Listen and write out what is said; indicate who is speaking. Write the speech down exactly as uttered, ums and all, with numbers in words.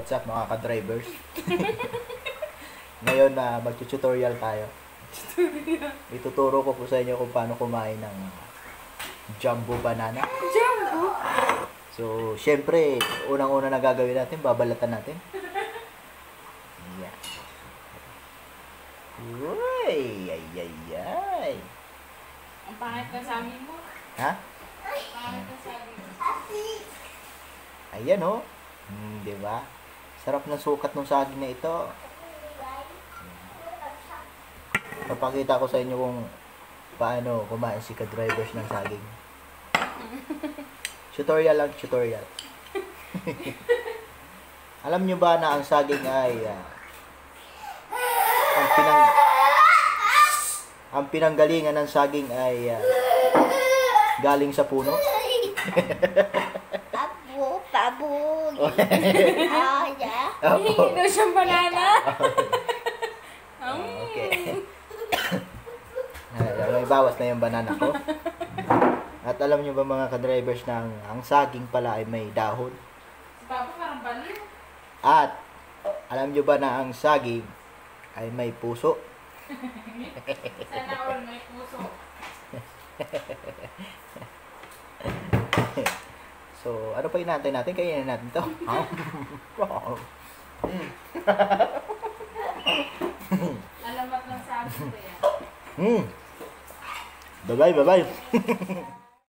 Speaker 1: What's up mga ka-drivers? Ngayon na uh, mag-tutorial tayo. Ituturo ko po sa inyo kung paano kumain ng jumbo banana.
Speaker 2: Jumbo?
Speaker 1: So, syempre, unang-una na gagawin natin, babalatan natin. Yan. Uy! Ay, ay, ay!
Speaker 2: Ang pangit na sabi mo.
Speaker 1: Ha?
Speaker 2: Ang pangit na sabi mo.
Speaker 1: Ayan o. Oh. Hmm, diba? Sarap ng sukat ng saging na ito. Papakita ko sa inyo kung paano kumain si ka-drivers ng saging. Tutorial lang, tutorial. Alam nyo ba na ang saging ay uh, ang pinang ang pinanggalingan ng saging ay uh, galing sa puno?
Speaker 3: Apo, pabog. Ah, yeah.
Speaker 2: Hindi daw siyang banana.
Speaker 1: Okay. Ay, may bawas na yung banana ko. At alam nyo ba mga ka-drivers na ang, ang saging pala ay may dahon?
Speaker 2: Si Papa parang baliw.
Speaker 1: At alam nyo ba na ang saging ay may puso?
Speaker 2: Sana all may puso.
Speaker 1: So, ano pa inaantay natin? Kainin natin to.
Speaker 2: Alamat lang sabi ko yan.
Speaker 1: Hmm. Bye-bye, bye-bye.